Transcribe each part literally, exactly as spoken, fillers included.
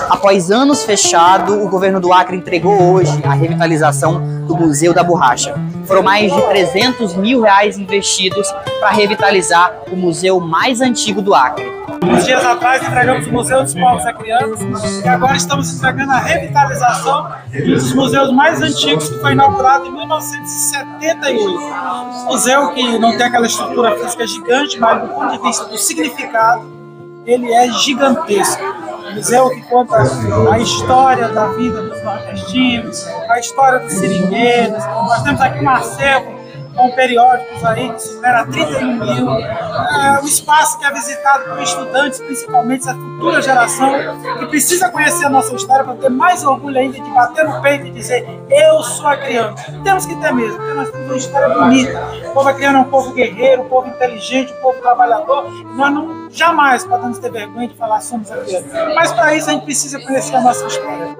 Após anos fechado, o governo do Acre entregou hoje a revitalização do Museu da Borracha. Foram mais de trezentos mil reais investidos para revitalizar o museu mais antigo do Acre. Uns dias atrás entregamos o Museu dos Povos Acreanos e agora estamos entregando a revitalização dos museus mais antigos, que foi inaugurado em mil novecentos e setenta e oito. Um museu que não tem aquela estrutura física gigante, mas do ponto de vista do significado, ele é gigantesco. Um museu que conta a história da vida dos nordestinos, a história dos seringueiros. Nós temos aqui um acervo com periódicos aí que supera trinta e um mil. É um espaço que é visitado por estudantes, principalmente essa futura geração, que precisa conhecer a nossa história para ter mais orgulho ainda de bater no peito e dizer: eu sou acreano. Temos que ter mesmo, porque nós temos uma história bonita. O povo acreano é um povo guerreiro, um povo inteligente, um povo trabalhador. E nós não, jamais podemos ter vergonha de falar somos acreanos. Mas para isso a gente precisa conhecer a nossa história.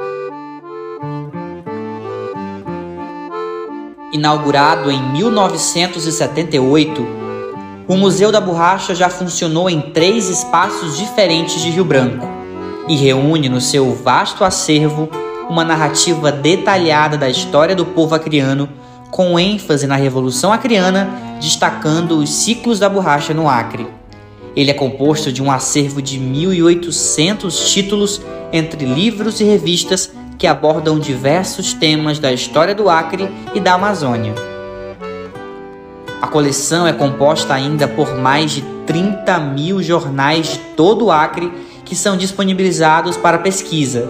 Inaugurado em mil novecentos e setenta e oito, o Museu da Borracha já funcionou em três espaços diferentes de Rio Branco e reúne no seu vasto acervo uma narrativa detalhada da história do povo acreano, com ênfase na Revolução Acreana, destacando os ciclos da borracha no Acre. Ele é composto de um acervo de mil e oitocentos títulos entre livros e revistas que abordam diversos temas da história do Acre e da Amazônia. A coleção é composta ainda por mais de trinta mil jornais de todo o Acre que são disponibilizados para pesquisa.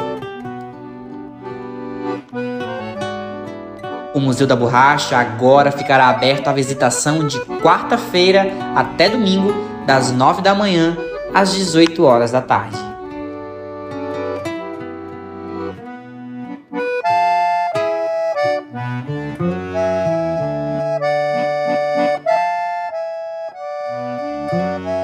O Museu da Borracha agora ficará aberto à visitação de quarta-feira até domingo, das nove da manhã às dezoito horas da tarde. Música